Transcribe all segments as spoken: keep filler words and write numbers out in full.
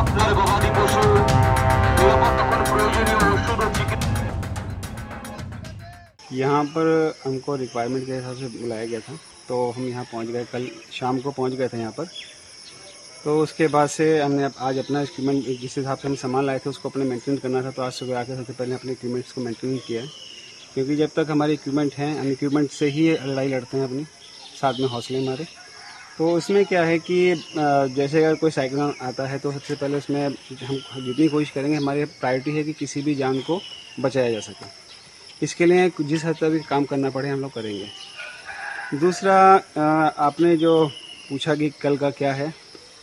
আপনার গবাদি পশু নিরাপত্তার প্রয়োজনীয় ওষুধ ও চিকিৎসা। यहाँ पर हमको रिक्वायरमेंट के हिसाब से बुलाया गया था, तो हम यहाँ पहुँच गए, कल शाम को पहुँच गए थे यहाँ पर। तो उसके बाद से हमने आज अपना इक्विपमेंट जिस हिसाब से हम सामान लाए थे उसको अपने मेंटेन करना था, तो आज सुबह आकर सबसे पहले अपने इक्विपमेंट्स को मेंटेन किया है, क्योंकि जब तक हमारे इक्विपमेंट हैं हम इक्विपमेंट से ही लड़ाई लड़ते हैं अपनी, साथ में हौसले हमारे। तो उसमें क्या है कि जैसे अगर कोई साइक्लोन आता है तो सबसे पहले उसमें हम जितनी कोशिश करेंगे, हमारी प्रायोरिटी है कि किसी भी जान को बचाया जा सके। इसके लिए जिस हद तक भी काम करना पड़े हम लोग करेंगे। दूसरा, आपने जो पूछा कि कल का क्या है,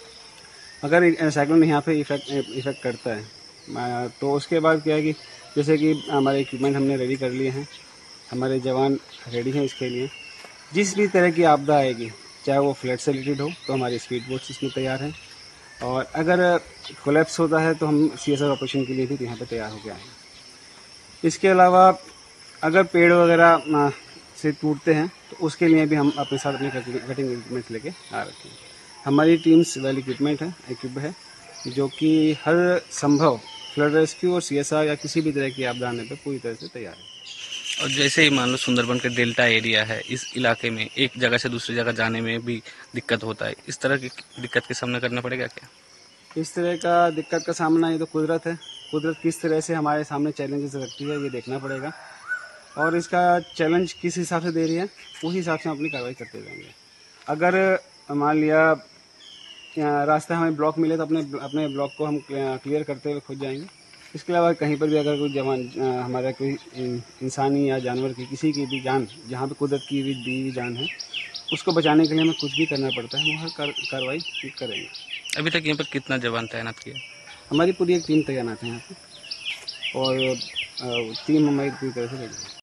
अगर साइक्लोन यहाँ पे इफेक्ट इफेक्ट करता है तो उसके बाद क्या है कि जैसे कि हमारे इक्विपमेंट हमने रेडी कर लिए हैं, हमारे जवान रेडी हैं इसके लिए। जिस भी तरह की आपदा आएगी, चाहे वो फ्लड से रिलेटेड हो, तो हमारे स्पीड बोट्स इसमें तैयार हैं, और अगर कोलैप्स होता है तो हम सी एस आर ऑपरेशन के लिए भी यहाँ पे तैयार हो गया है। इसके अलावा अगर पेड़ वगैरह से टूटते हैं तो उसके लिए भी हम अपने साथ अपने कटिंग इक्विपमेंट लेके आ रखे हैं। हमारी टीम्स वेल इक्विपमेंट है इक्विप है जो कि हर संभव फ्लड रेस्क्यू और सी एस आर या किसी भी तरह की आपदा आने पर पूरी तरह से तैयार है। और जैसे ही मान लो सुंदरबन के डेल्टा एरिया है, इस इलाके में एक जगह से दूसरी जगह जाने में भी दिक्कत होता है, इस तरह की दिक्कत का सामना करना पड़ेगा क्या? इस तरह का दिक्कत का सामना, ये तो कुदरत है, कुदरत किस तरह से हमारे सामने चैलेंजेस रखती है ये देखना पड़ेगा, और इसका चैलेंज किस हिसाब से दे रही है उस हिसाब से हम अपनी कार्रवाई करते जाएंगे। अगर मान लिया रास्ता हमें ब्लॉक मिले तो अपने अपने ब्लॉक को हम क्लियर करते हुए खुद जाएंगे। इसके अलावा कहीं पर भी अगर कोई जवान हमारा कोई इंसानी या जानवर की किसी की भी जान, जहाँ पे कुदरत की भी दी हुई जान है, उसको बचाने के लिए हमें कुछ भी करना पड़ता है, वो हर कार्रवाई करेंगे। अभी तक यहाँ पर कितना जवान तैनात किया? हमारी पूरी एक टीम तैनात है यहाँ पर, और टीम हमारी पूरी तरह से लगी।